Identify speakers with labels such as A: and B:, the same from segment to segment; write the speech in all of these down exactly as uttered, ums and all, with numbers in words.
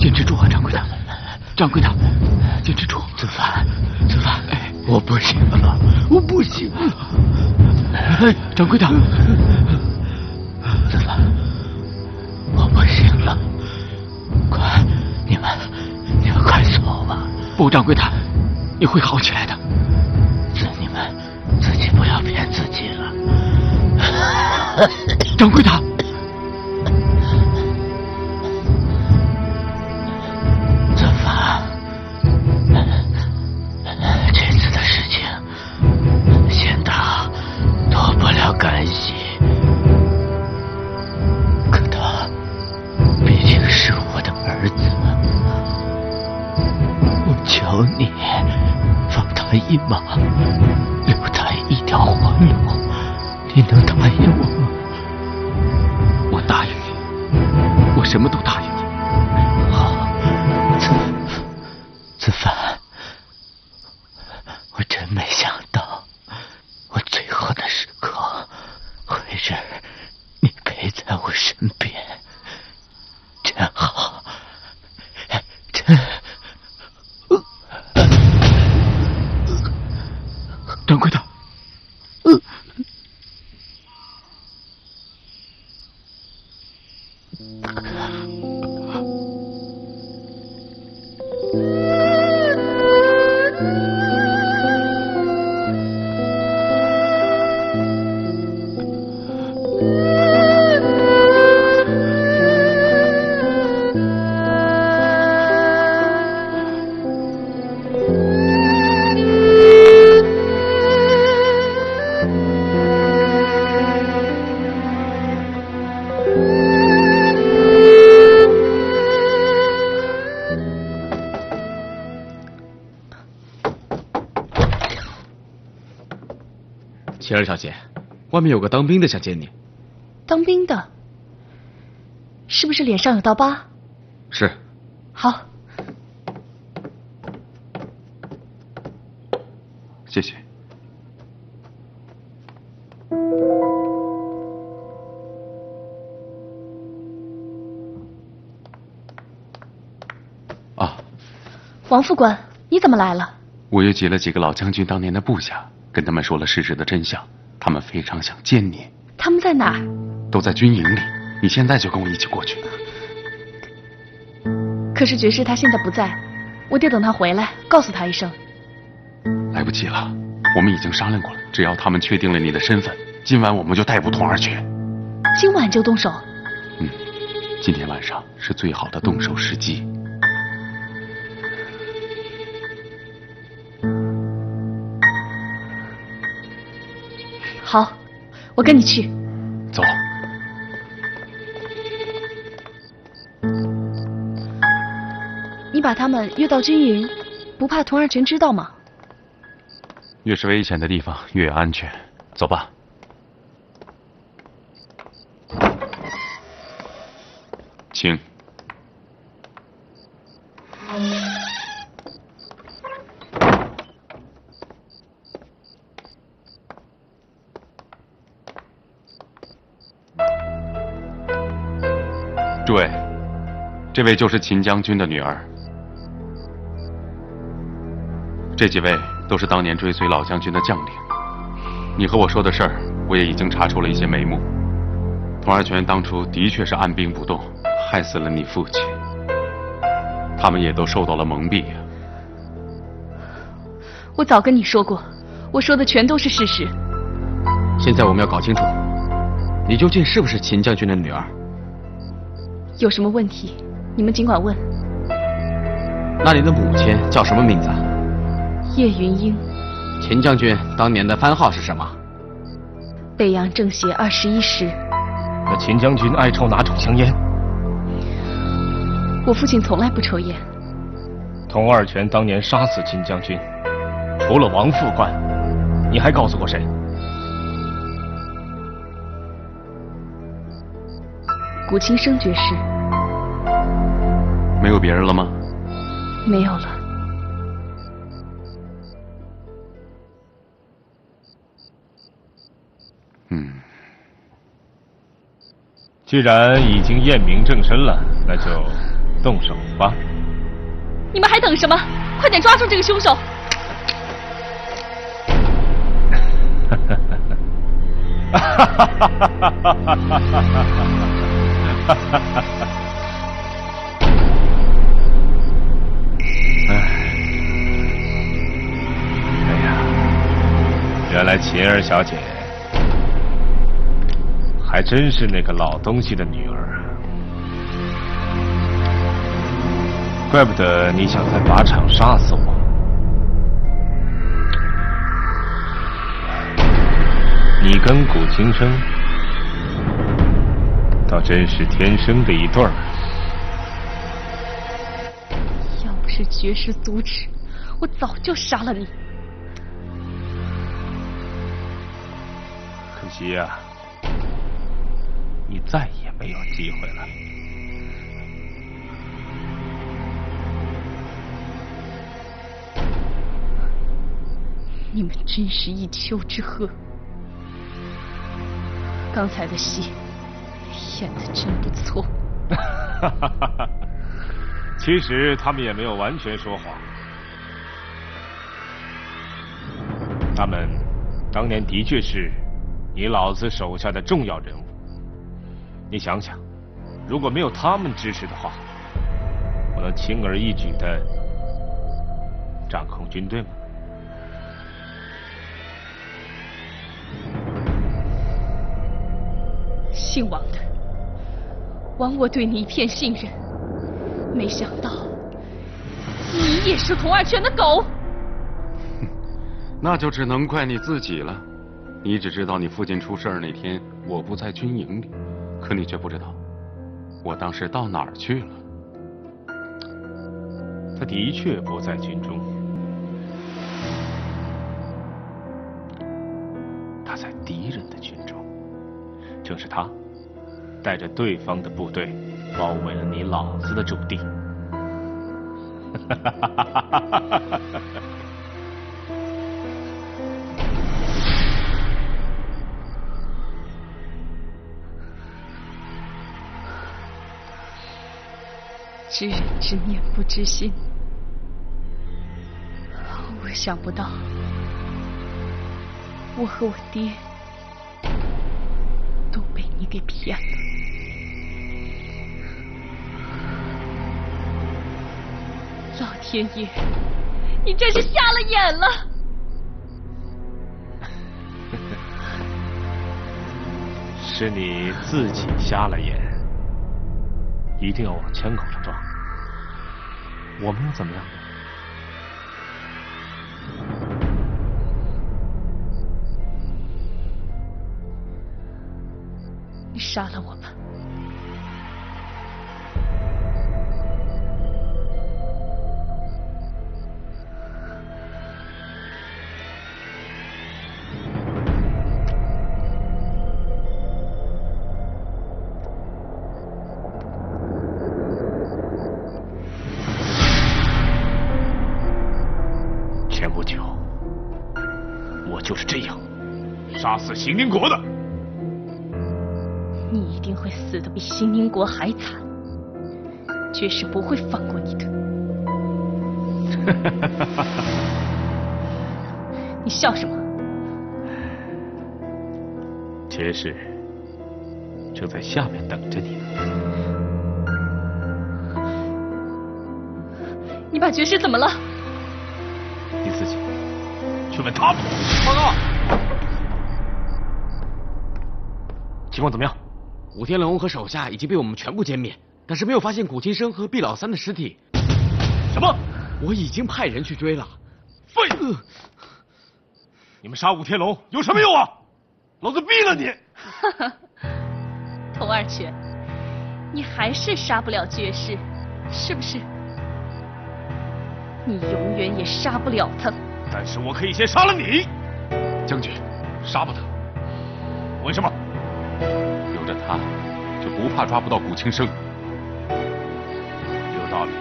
A: 坚持住啊，掌柜的，掌柜的，坚持住。
B: 子凡，子凡，哎，我不行了，我不行了。
A: 哎，掌柜的，
B: 子凡，我不行了，快，你们，你们快走吧。
A: 不，掌柜的，你会好起来的。
B: 自你们自己不要骗自己了。
A: 掌柜的。
B: 干系，可他毕竟是我的儿子，我求你放他一马，留他一条活路，你能答应我吗？
A: 我答应你，我什么都答应你。
B: 好，子子凡，我真没想到，我最后的时刻。会是你陪在我身边，真好，真。
A: 掌柜的，
B: 呃
A: 晴儿小姐，外面有个当兵的想见你。
C: 当兵的，是不是脸上有道疤？
A: 是。
C: 好，
A: 谢谢。啊，
C: 王副官，你怎么来了？
D: 我约集了几个老将军当年的部下，跟他们说了事实的真相，他们非常想见你。
C: 他们在哪儿？
D: 都在军营里，你现在就跟我一起过去。
C: 可是爵士他现在不在，我得等他回来，告诉他一声。
D: 来不及了，我们已经商量过了，只要他们确定了你的身份，今晚我们就逮捕童二全。
C: 今晚就动手？
D: 嗯，今天晚上是最好的动手时机。
C: 好，我跟你去。
D: 走。
C: 你把他们约到军营，不怕童二全知道吗？
D: 越是危险的地方越安全，走吧。请。诸位，这位就是秦将军的女儿。这几位都是当年追随老将军的将领。你和我说的事儿，我也已经查出了一些眉目。童二全当初的确是按兵不动，害死了你父亲。他们也都受到了蒙蔽。
C: 我早跟你说过，我说的全都是事实。
A: 现在我们要搞清楚，你究竟是不是秦将军的女儿？
C: 有什么问题，你们尽管问。
A: 那你的母亲叫什么名字啊？
C: 叶云英。
A: 秦将军当年的番号是什么？
C: 北洋政协二十一师。
E: 那秦将军爱抽哪种香烟？
C: 我父亲从来不抽烟。
E: 童二全当年杀死秦将军，除了王副官，你还告诉过谁？
C: 古琴生爵士。
D: 没有别人了吗？
C: 没有了。
D: 嗯，
E: 既然已经验明正身了，那就动手吧！
C: 你们还等什么？快点抓住这个凶手！
E: 哈哈哈哈哈哈！哎呀，原来秦儿小姐还真是那个老东西的女儿。怪不得你想在靶场杀死我。你跟古琴生倒真是天生的一对儿。
C: 要不是绝世阻止，我早就杀了你。
E: 可惜呀、啊，你再也没有机会了。
C: 你们真是一丘之貉。刚才的戏演得真不错。
E: 其实他们也没有完全说谎，他们当年的确是你老子手下的重要人物。你想想，如果没有他们支持的话，我能轻而易举地掌控军队吗？
C: 姓王的，枉我对你一片信任，没想到你也是童二泉的狗。
D: 那就只能怪你自己了。你只知道你父亲出事儿那天我不在军营里，可你却不知道我当时到哪儿去了。
E: 他的确不在军中，他在敌人的军中。正是他带着对方的部队包围了你老子的驻地。
C: 知人知面不知心，我想不到我和我爹都被你给骗了。老天爷，你真是瞎了眼了！
E: 是你自己瞎了眼，一定要往枪口上撞。我们又怎么样？
C: 你杀了我吧！
E: 前不久，我就是这样杀死邢宁国的。
C: 你一定会死得比邢宁国还惨，绝世不会放过你的。你笑什么？
E: 绝世正在下面等着你呢。
C: 你把绝世怎么了？
E: 你自己去问他们。报告，情况怎么样？
A: 武天龙和手下已经被我们全部歼灭，但是没有发现古琴生和毕老三的尸体。
E: 什么？
A: 我已经派人去追了。
E: 废物！你们杀武天龙有什么用啊？老子毙了你！
C: 童二泉，你还是杀不了绝世，是不是？你永远也杀不了他。
E: 但是我可以先杀了你。
D: 将军，杀不得。
E: 为什么？
D: 有着他，就不怕抓不到古琴生。
E: 有道理。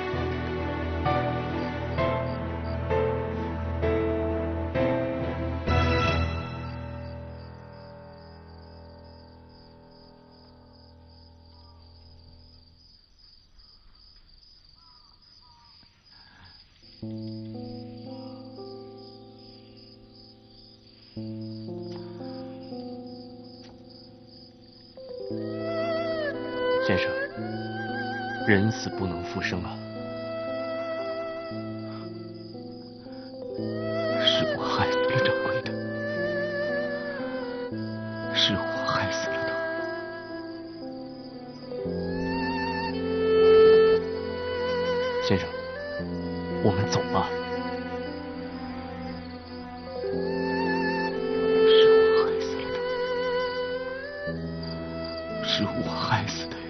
B: 先生，人死不能复生啊！是我害死了掌柜的，是我害死了他。先生，我们走吧。是我害死的呀！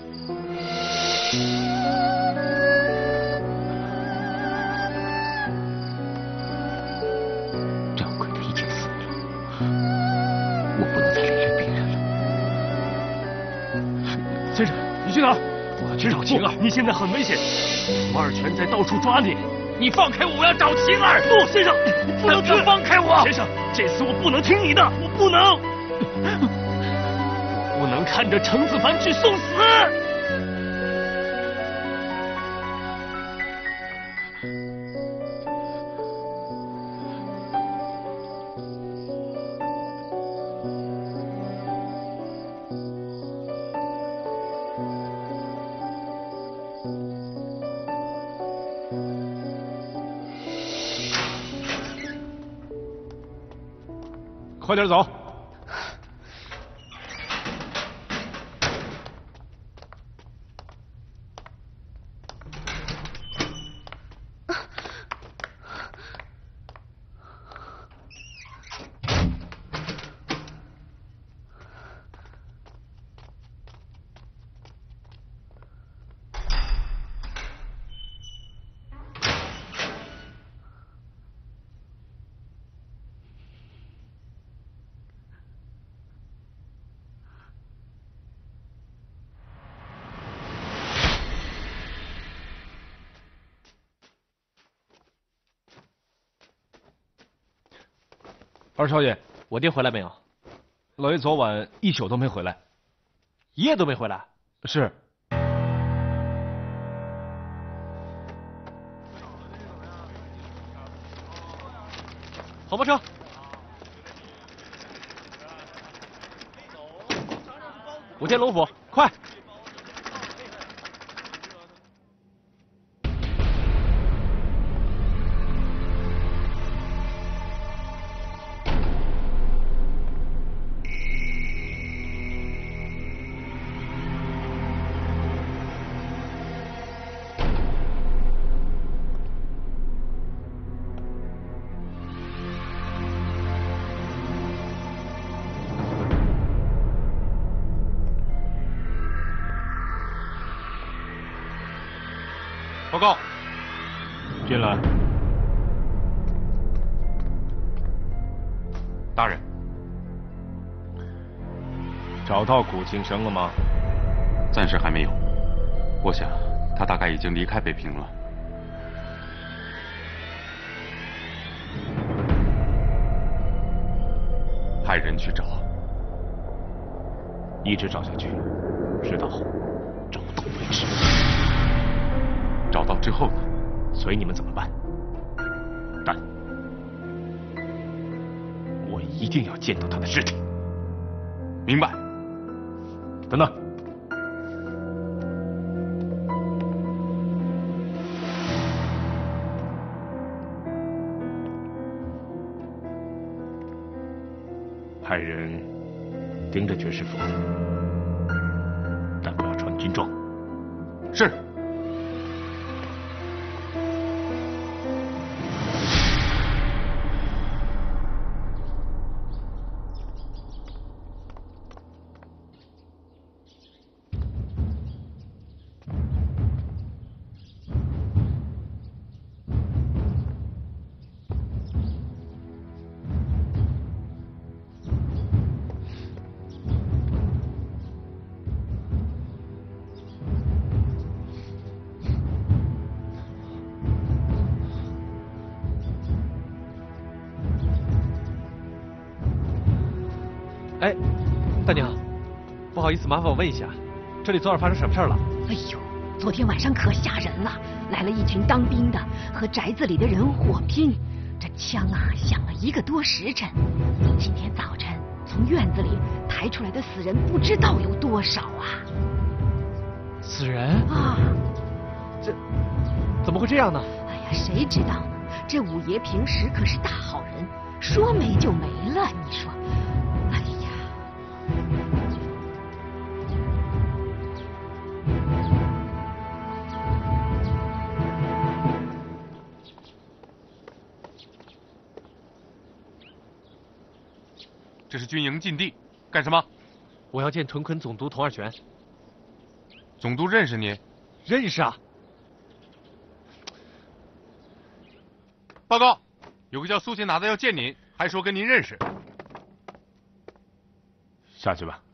B: 掌柜的已经死了，我不能再连累别人了。先生，你去哪儿？我要去找晴儿。你现在很危险，王二全在到处抓你。你放开我，我要找晴儿。不，先生，你不能去！放开我！先生，这次我不能听你的，我不能。不能看着程子凡去送死！
E: 快点走！二少爷，
B: 我爹回来没有？
E: 老爷昨晚一宿都没回来，
B: 一夜都没回来。
E: 是。
B: 黄包车。五天龙府，快！
D: 报告，
E: 进来。
D: 大人，
E: 找到古庆生了吗？
D: 暂时还没有。我想他大概已经离开北平了。派人去找，
E: 一直找下去，直到找到为止。
D: 找到之后呢？
E: 随你们怎么办？但我一定要见到他的尸体。
D: 明白。
E: 等等。派人盯着爵士府，但不要穿军装。
D: 是。
B: 哎，大娘，不好意思，麻烦我问一下，这里昨晚发生什么事了？
F: 哎呦，昨天晚上可吓人了，来了一群当兵的，和宅子里的人火拼，这枪啊响了一个多时辰。今天早晨从院子里抬出来的死人不知道有多少啊！
G: 死人
F: 啊！
G: 这怎么会这样呢？
F: 哎呀，谁知道呢？这五爷平时可是大好人，说没就没了。你说，哎呀！
D: 这是军营禁地，干什么？
G: 我要见屯垦总督童二全。
D: 总督认识你？
G: 认识啊。
D: 报告，有个叫苏秦拿的要见您，还说跟您认识。
E: 下去吧。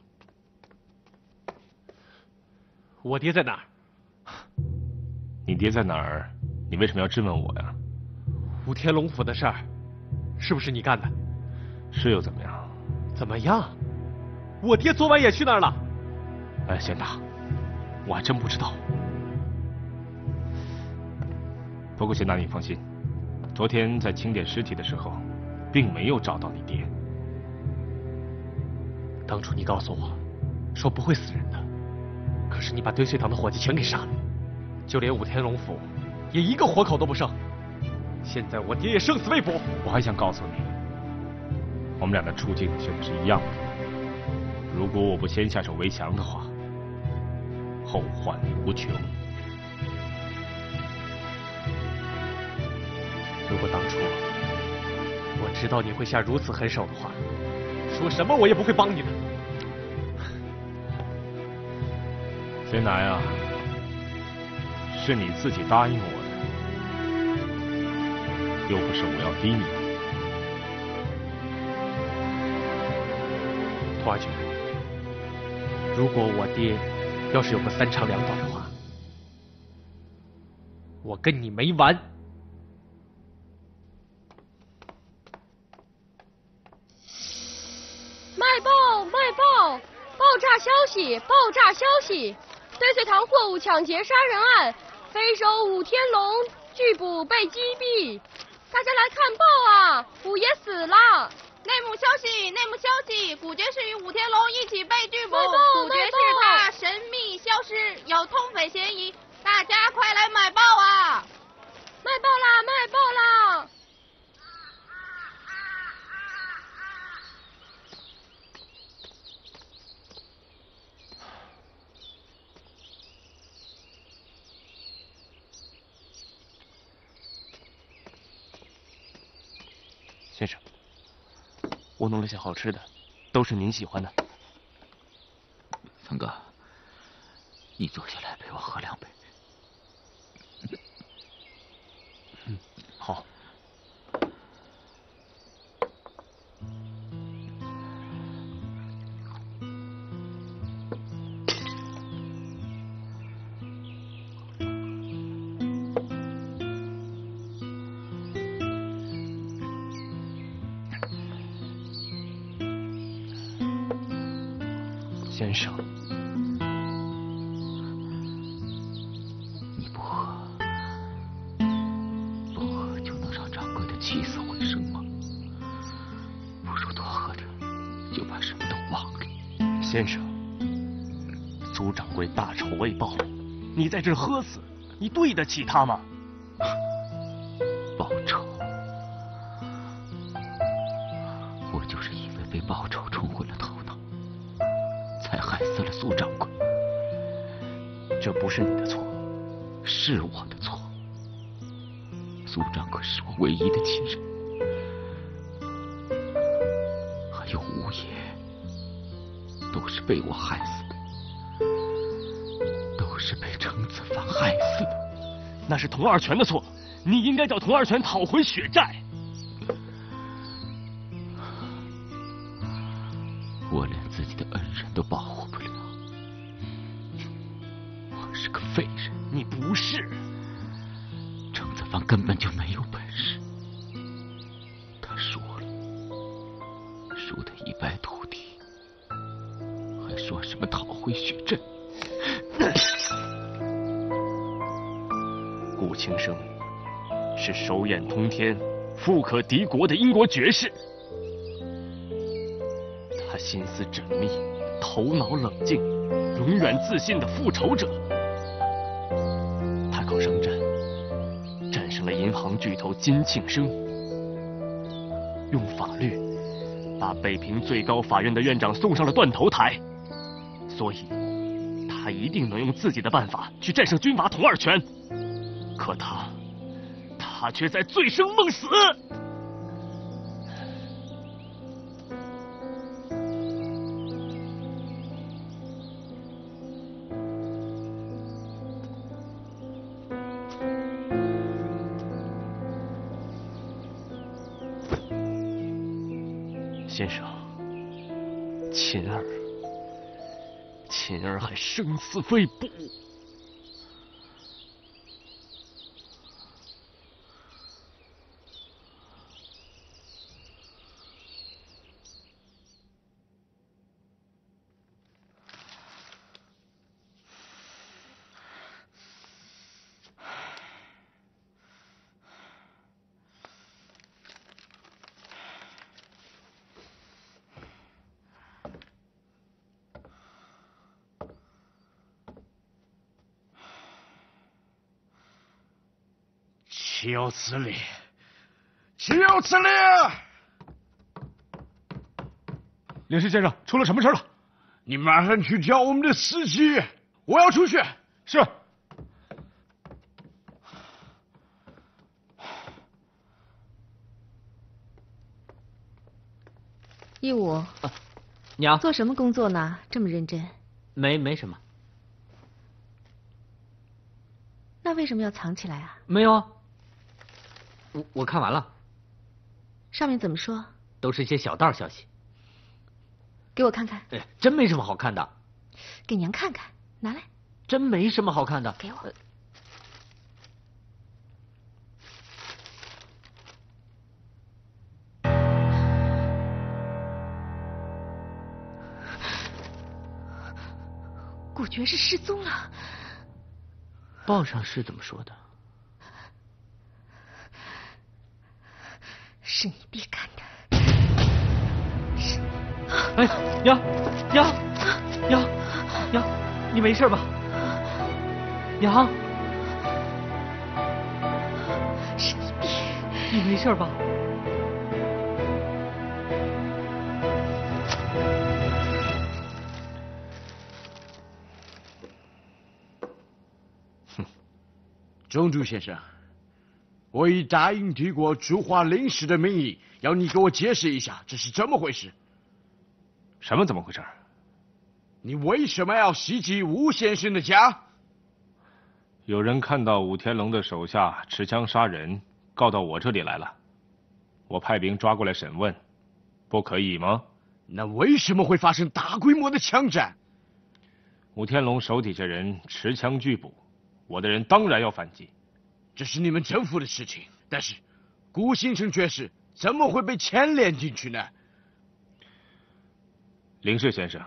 G: 我爹在哪儿？
E: 你爹在哪儿？你为什么要质问我呀？
G: 武天龙府的事儿，是不是你干的？
E: 是又怎么样？
G: 怎么样？我爹昨晚也去那儿了。
E: 哎，贤达，我还真不知道。不过贤达，你放心，昨天在清点尸体的时候，并没有找到你爹。
G: 当初你告诉我，说不会死人的，可是你把堆碎堂的伙计全给杀了，就连武天龙府也一个活口都不剩。现在我爹也生死未卜。
E: 我还想告诉你，我们俩的处境现在是一样的。如果我不先下手为强的话，后患无穷。
G: 如果当初我知道你会下如此狠手的话，说什么我也不会帮你的。
E: 贤达呀，是你自己答应我的，又不是我要逼你。
G: 童二全，如果我爹要是有个三长两短的话，我跟你没完。
H: 卖报卖报！爆炸消息！爆炸消息！堆碎堂货物抢劫杀人案，匪首武天龙拒捕被击毙。大家来看报啊！五爷死了！
I: 内幕消息！内幕消息！古爵士与武天龙一起被拘捕，
H: 古
I: 爵士他神秘消失，有通匪嫌疑，大家快来买报啊！
H: 卖报啦！卖报啦！
B: 先生，我弄了些好吃的，都是您喜欢的。
J: 三哥，你坐下来陪我喝两杯。
B: 嗯，好。先生，
J: 你不喝，不喝就能让掌柜的起死回生吗？不如多喝点，就把什么都忘了。
B: 先生，苏掌柜大仇未报，你在这喝死，你对得起他吗？
J: 报仇，我就是因为被报仇冲昏了头脑，才害死了苏掌柜。
B: 这不是你的错，
J: 是我的错。苏掌柜是我唯一的亲人，还有吴爷，都是被我害死的，都是被程子帆害死的。
B: 那是童二全的错，你应该叫童二全讨回血债。
J: 我连自己的恩人都保护不了，我是个废人。
B: 你不是，
J: 程子帆根本就没有本事，他输了，输得一败涂地，还说什么讨回血债。
B: 顾庆生是手眼通天、富可敌国的英国爵士，他心思缜密，头脑冷静，永远自信的复仇者。
G: 行巨头金庆生，用法律把北平最高法院的院长送上了断头台，所以他一定能用自己的办法去战胜军阀统二权。可他，他却在醉生梦死。先生，琴儿，琴儿还生死未卜。
K: 岂有此理！岂有此理！
E: 领事先生，出了什么事了？
K: 你马上去叫我们的司机，我要出去。
E: 是。
F: 义武，
B: 啊，娘，
F: 做什么工作呢？这么认真？
B: 没没什么。
F: 那为什么要藏起来啊？
B: 没有啊。我我看完了，
F: 上面怎么说？
B: 都是一些小道消息。
F: 给我看看。
B: 哎，真没什么好看的。
F: 给娘看看，拿来。
B: 真没什么好看的。
F: 给我。古爵士失踪了。
B: 报上是怎么说的？
F: 是你爹干的。是。
B: 哎，娘，娘，娘，娘，你没事吧？娘，
F: 是你爹。
B: 你没事吧？
K: 中柱先生，我已答应帝国驻华领事的名义，要你给我解释一下这是怎么回事。
E: 什么怎么回事？
K: 你为什么要袭击吴先生的家？
E: 有人看到武天龙的手下持枪杀人，告到我这里来了，我派兵抓过来审问，不可以吗？
K: 那为什么会发生大规模的枪战？
E: 武天龙手底下人持枪拒捕。我的人当然要反击，
K: 这是你们政府的事情。但是，顾星辰爵士怎么会被牵连进去呢？
E: 林氏先生，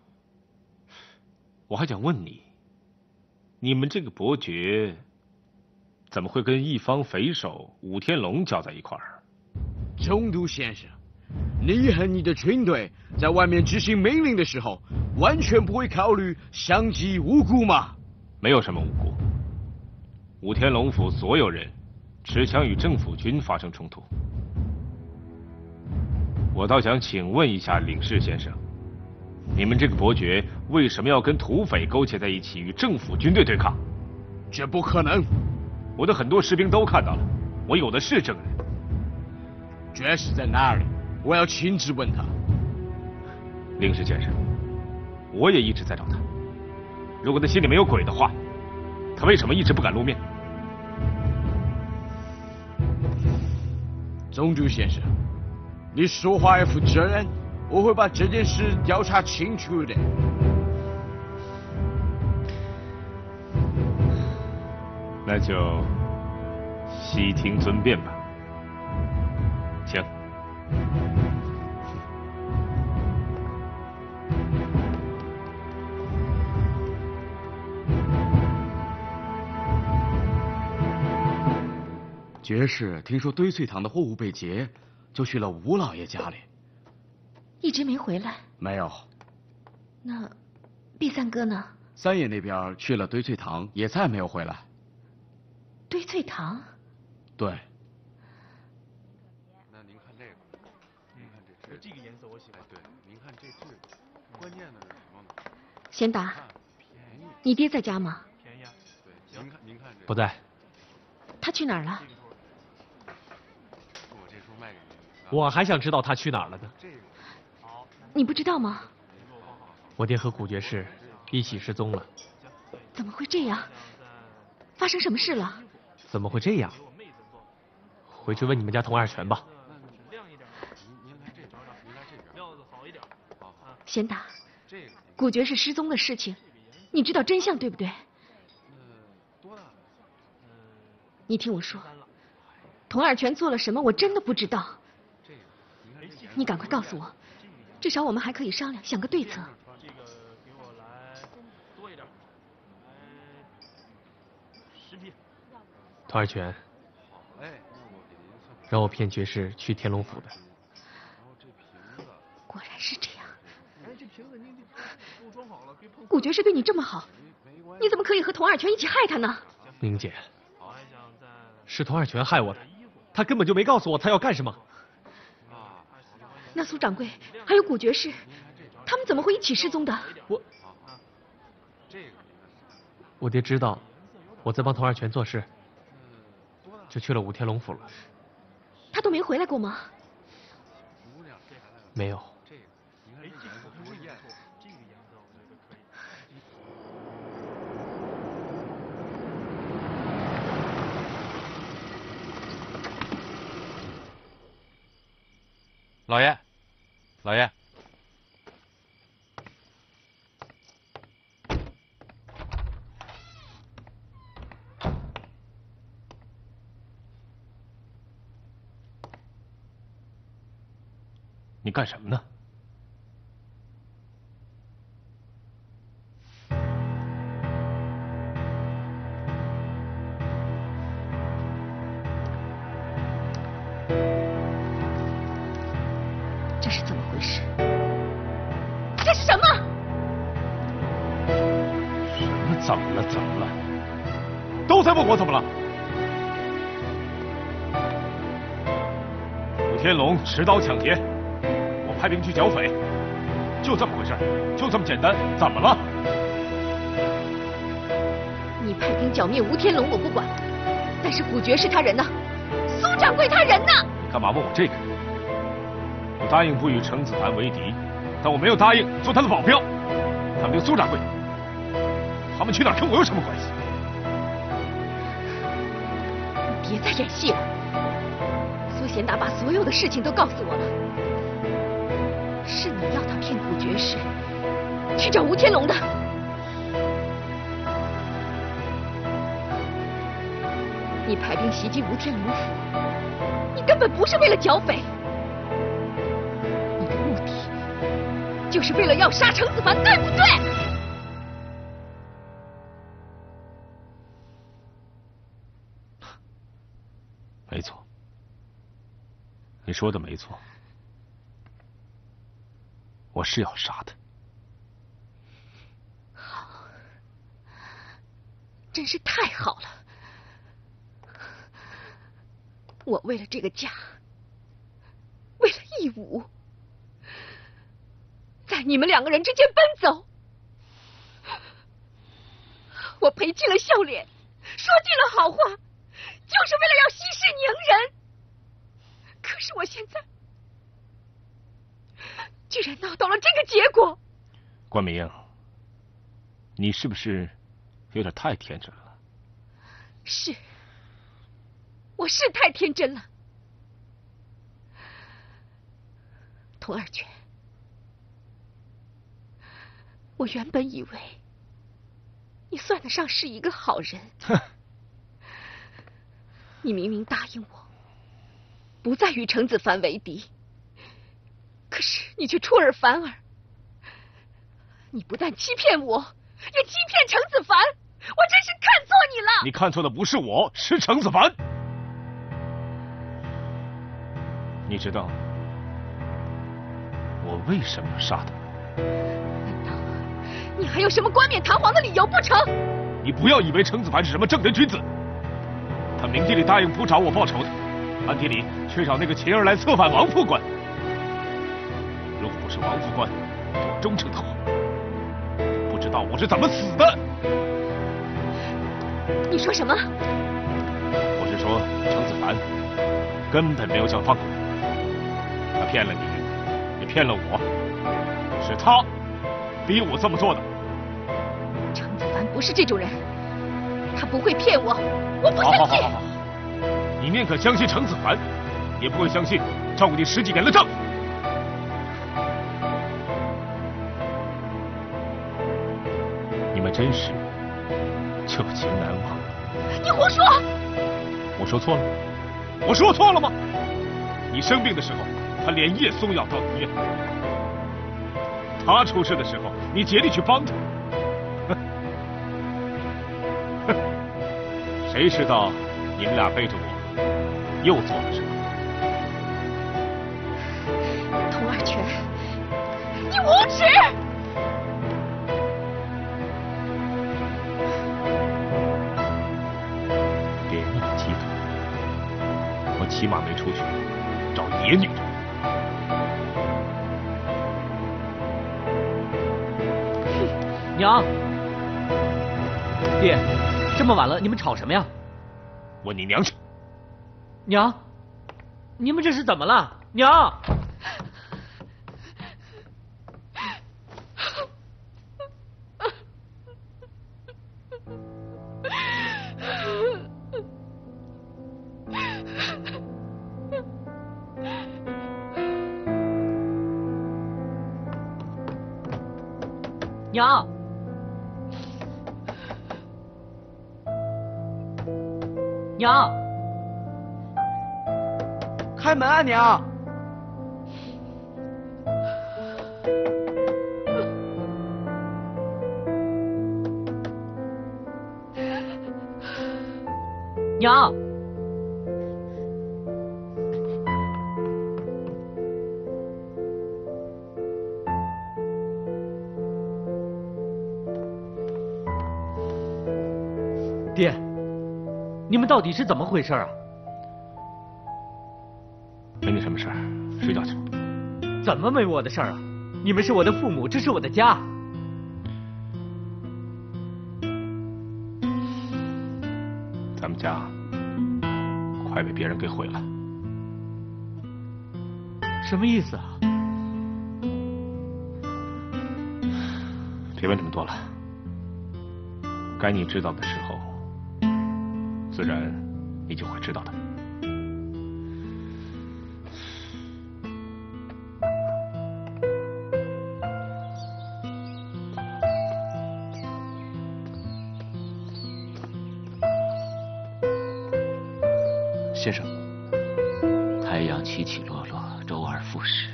E: 我还想问你，你们这个伯爵怎么会跟一方匪首武天龙搅在一块儿？
K: 中都先生，你和你的军队在外面执行命令的时候，完全不会考虑伤及无辜吗？
E: 没有什么无辜。武天龙府所有人持枪与政府军发生冲突，我倒想请问一下领事先生，你们这个伯爵为什么要跟土匪勾结在一起，与政府军队对抗？
K: 这不可能！
E: 我的很多士兵都看到了，我有的是证人。
K: 爵士在哪里？我要亲自问他。
E: 领事先生，我也一直在找他。如果他心里没有鬼的话，他为什么一直不敢露面？
K: 中柱先生，你说话要负责任，我会把这件事调查清楚的。
E: 那就悉听尊便吧，请。
A: 爵士听说堆翠堂的货物被劫，就去了吴老爷家里，
F: 一直没回来。
A: 没有。
F: 那毕三哥呢？
A: 三爷那边去了堆翠堂，也再没有回来。
F: 堆翠堂？
G: 对。
D: 那您看这个，您看这这
G: 这个颜色我喜欢。
D: 哎，对，您看这这个，关键的是什么呢？
F: 贤达，你爹在家吗？
D: 便宜啊。对，您看您看这个。
G: 不在。
F: 他去哪儿了？
D: 我这书卖给您。
G: 我还想知道他去哪儿了呢。
F: 你不知道吗？
G: 我爹和古爵士一起失踪了。
F: 怎么会这样？发生什么事了？
G: 怎么会这样？回去问你们家童二全吧。
F: 贤达，古爵士失踪的事情，你知道真相对不对？你听我说，童二全做了什么，我真的不知道。你赶快告诉我，至少我们还可以商量，想个对策。
G: 这个给我来多一点，十匹。童二全，让我骗爵士去天龙府的。
F: 果然是这样。古爵士对你这么好，你怎么可以和童二全一起害他呢？
G: 宁姐，是童二全害我的，他根本就没告诉我他要干什么。
F: 那苏掌柜还有古爵士，他们怎么会一起失踪的？
G: 我，我爹知道我在帮童二全做事，就去了武天龙府了。
F: 他都没回来过吗？
G: 没有。
D: 老爷，老爷，
E: 你干什么呢？
F: 这是怎么回事？这是什么？
E: 什么？怎么了？怎么了？都在问我怎么了？武天龙持刀抢劫，我派兵去剿匪，就这么回事，就这么简单，怎么了？
F: 你派兵剿灭吴天龙我不管，但是古爵士他人呢？苏掌柜他人呢？
E: 你干嘛问我这个？我答应不与程子凡为敌，但我没有答应做他的保镖。他们那个苏掌柜，他们去哪儿跟我有什么关系？
F: 你别再演戏了。苏贤达把所有的事情都告诉我了，是你要他骗古爵士去找吴天龙的。你派兵袭击吴天龙府，你根本不是为了剿匪。就是为了要杀程子凡，对不对？
E: 没错，你说的没错，我是要杀他。
F: 好，真是太好了！我为了这个家，为了义武，在你们两个人之间奔走，我赔尽了笑脸，说尽了好话，就是为了要息事宁人。可是我现在居然闹到了这个结果。
E: 关明，你是不是有点太天真了？
F: 是，我是太天真了。童二全，我原本以为你算得上是一个好人。
E: 哼！
F: 你明明答应我不再与程子凡为敌，可是你却出尔反尔。你不但欺骗我，也欺骗程子凡，我真是看错你了。
E: 你看错的不是我，是程子凡。你知道我为什么要杀他？
F: 难道你还有什么冠冕堂皇的理由不成？
E: 你不要以为程子凡是什么正人君子， 他明地里答应不找我报仇的，暗地里却找那个秦儿来策反王副官。如果不是王副官对我忠诚的话，不知道我是怎么死的。
F: 你说什么？
E: 我是说，程子凡根本没有想放过我，他骗了你，也骗了我，是他逼我这么做的。
F: 程子凡不是这种人，他不会骗我，我不相信。
E: 好好好好好，你宁可相信程子凡，也不会相信照顾你十几年的丈夫。你们真是旧情难忘。
F: 你胡说！
E: 我说错了？我说错了吗？你生病的时候，他连夜送药到医院；他出事的时候，你竭力去帮他。谁知道你们俩背着我又做了什么？
F: 童二全，你无耻！
E: 别那么激动，我起码没出去找野女人。
B: 娘，爹，这么晚了，你们吵什么呀？
E: 问你娘去。
B: 娘，你们这是怎么了？娘，娘。娘，
K: 开门啊，娘！
B: 娘，爹。你们到底是怎么回事啊？
E: 没你什么事儿，睡觉去吧。
B: 怎么没我的事儿啊？你们是我的父母，这是我的家。
E: 咱们家快被别人给毁了。
B: 什么意思啊？
E: 别问这么多了，该你知道的时候，自然你就会知道的。
J: 先生，太阳起起落落，周而复始，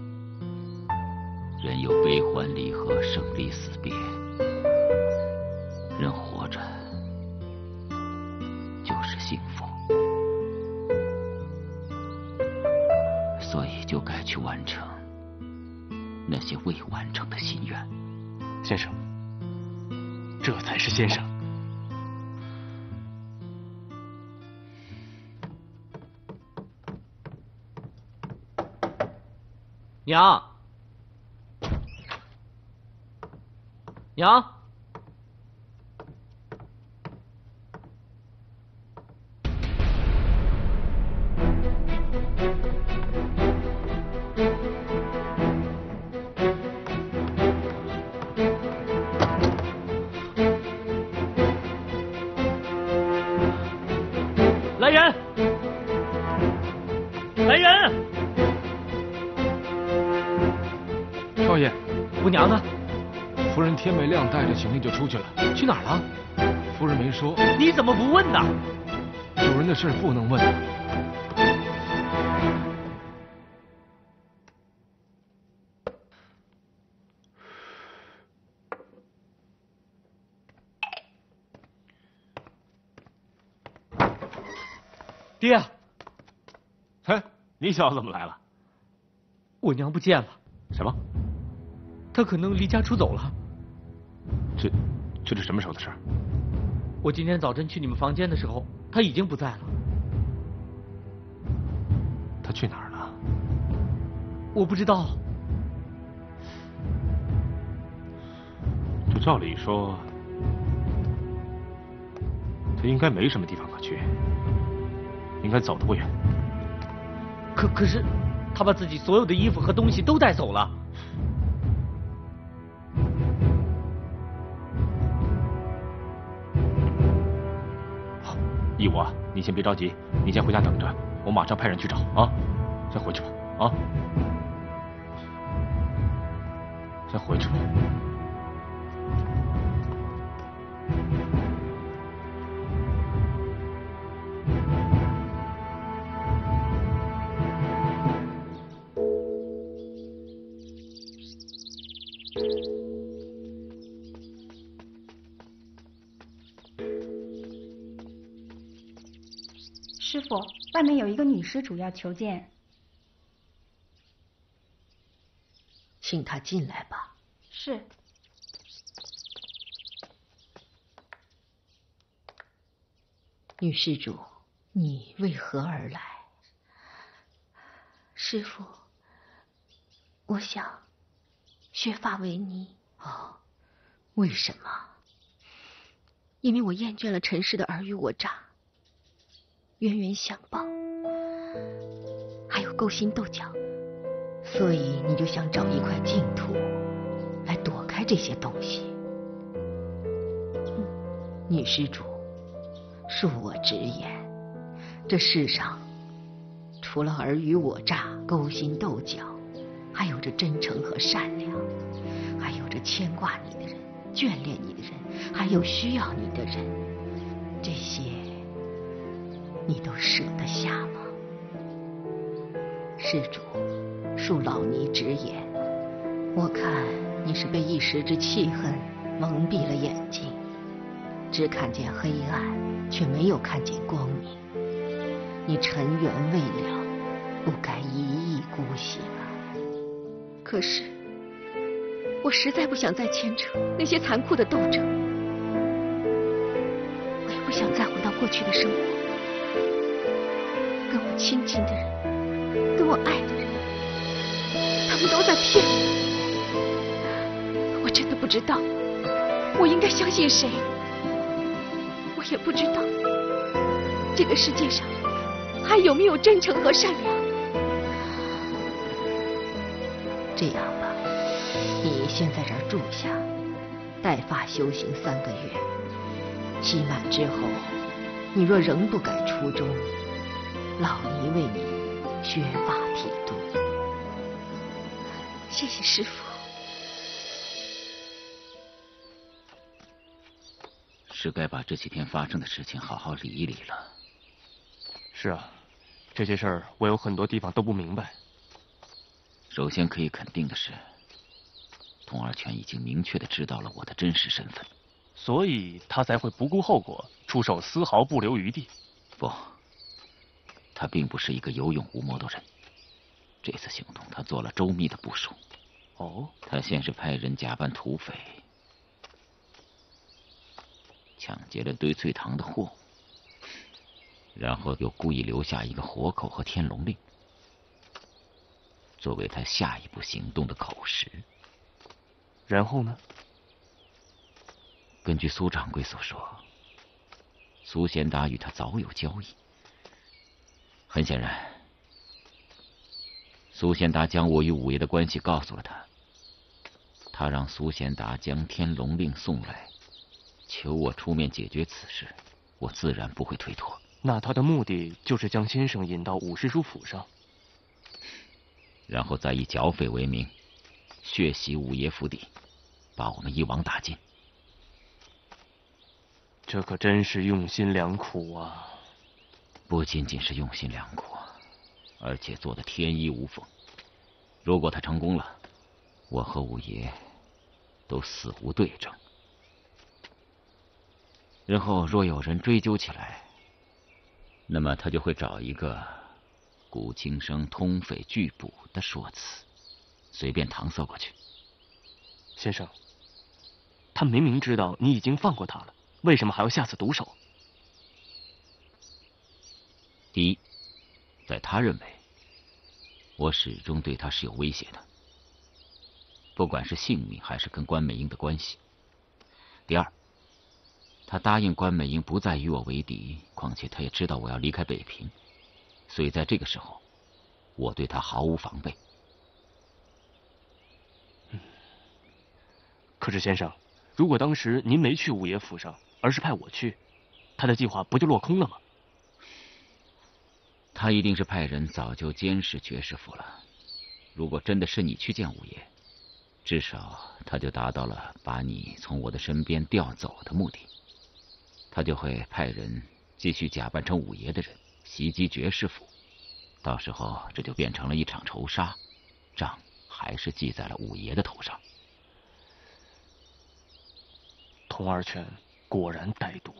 J: 人有悲欢离合，生离死别，人活着就是幸福，所以就该去完成那些未完成的心愿。
G: 先生，这才是先生。
B: 娘，娘，来人，来人！
L: 少爷，
B: 我娘呢？
L: 夫人天没亮带着行李就出去了，
B: 去哪儿了？
L: 夫人没说。
B: 你怎么不问呢？
L: 主人的事不能问。
B: 爹，
E: 嘿，你小子怎么来了？
B: 我娘不见了。
E: 什么？
B: 她可能离家出走了。
E: 这，这是什么时候的事儿？
B: 我今天早晨去你们房间的时候，他已经不在了。
E: 他去哪儿了？
B: 我不知道。
E: 就照理说，他应该没什么地方可去，应该走得不远。
B: 可可是，他把自己所有的衣服和东西都带走了。
E: 好，义武啊，你先别着急，你先回家等着，我马上派人去找啊。先回去吧，啊，先回去吧。
M: 师傅，外面有一个女施主要求见。
F: 请她进来吧。
M: 是。
F: 女施主，你为何而来？
N: 师父，我想削发为尼。
F: 哦，为什么？
N: 因为我厌倦了尘世的尔虞我诈、冤冤相报，还有勾心斗角，
F: 所以你就想找一块净土来躲开这些东西。嗯，女施主，恕我直言，这世上除了尔虞我诈、勾心斗角，还有着真诚和善良，还有着牵挂你的人、眷恋你的人，还有需要你的人，这些你都舍得下吗？施主，恕老尼直言，我看你是被一时之气恨蒙蔽了眼睛，只看见黑暗，却没有看见光明。你尘缘未了，不该一意孤行啊！
N: 可是，我实在不想再牵扯那些残酷的斗争，我也不想再回到过去的生活。跟我亲近的人，跟我爱的人，他们都在骗我。我真的不知道，我应该相信谁。我也不知道，这个世界上还有没有真诚和善良。
F: 这样吧，你先在这儿住下，带发修行三个月，期满之后，你若仍不改初衷，老尼为你削发剃度。
N: 谢谢师父。
J: 是该把这几天发生的事情好好理一理了。
G: 是啊，这些事儿我有很多地方都不明白。
J: 首先可以肯定的是，童二全已经明确的知道了我的真实身份，
G: 所以他才会不顾后果，出手丝毫不留余地。
J: 不，他并不是一个有勇无谋的人。这次行动，他做了周密的部署。
G: 哦，
J: 他先是派人假扮土匪，抢劫了堆翠堂的货物，然后又故意留下一个活口和天龙令，作为他下一步行动的口实。
G: 然后呢？
J: 根据苏掌柜所说，苏贤达与他早有交易。很显然，苏贤达将我与五爷的关系告诉了他，他让苏贤达将天龙令送来，求我出面解决此事，我自然不会推脱。
G: 那他的目的就是将先生引到武师叔府上，
J: 然后再以剿匪为名，血洗五爷府邸，把我们一网打尽。
G: 这可真是用心良苦啊！
J: 不仅仅是用心良苦，而且做得天衣无缝。如果他成功了，我和五爷都死无对证。日后若有人追究起来，那么他就会找一个古今生通匪拒捕的说辞，随便搪塞过去。
G: 先生，他明明知道你已经放过他了， 为什么还要下此毒手？
J: 第一，在他认为我始终对他是有威胁的，不管是性命还是跟关美英的关系。第二，他答应关美英不再与我为敌，况且他也知道我要离开北平，所以在这个时候，我对他毫无防备。
G: 嗯，可是先生，如果当时您没去五爷府上，而是派我去，他的计划不就落空了吗？
J: 他一定是派人早就监视爵士府了。如果真的是你去见五爷，至少他就达到了把你从我的身边调走的目的。他就会派人继续假扮成五爷的人袭击爵士府，到时候这就变成了一场仇杀，账还是记在了五爷的头上。
G: 童二犬果然歹毒。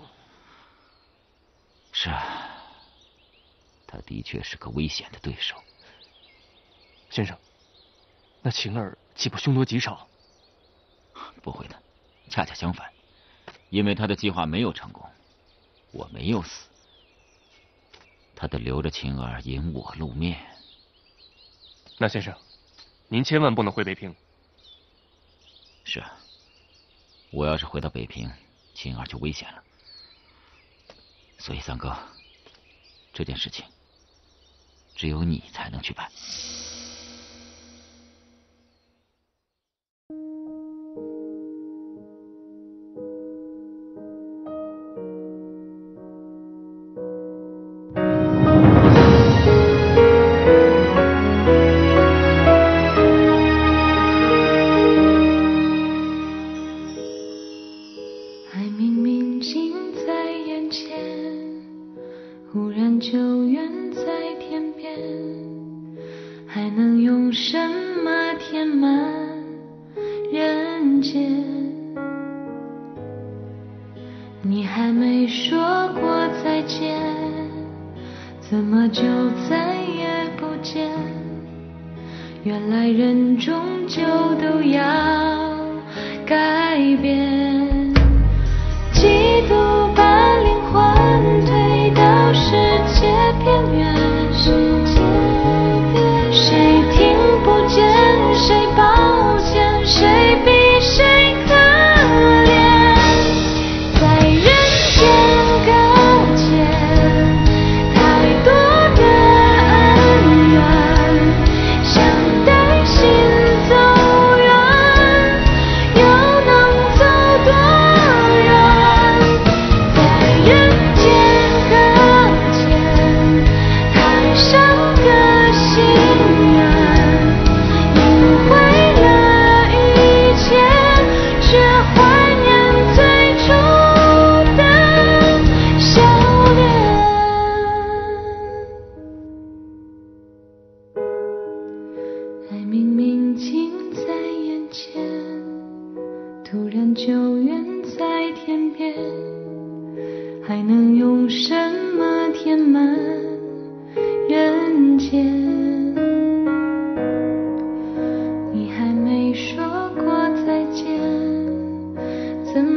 J: 是啊，他的确是个危险的对手。
G: 先生，那晴儿岂不凶多吉少？
J: 不会的，恰恰相反，因为他的计划没有成功，我没有死，他得留着晴儿引我露面。
G: 那先生，您千万不能回北平。
J: 是啊，我要是回到北平，晴儿就危险了。所以三哥，这件事情只有你才能去办。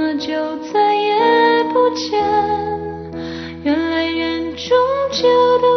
O: 就再也不见，原来人终究都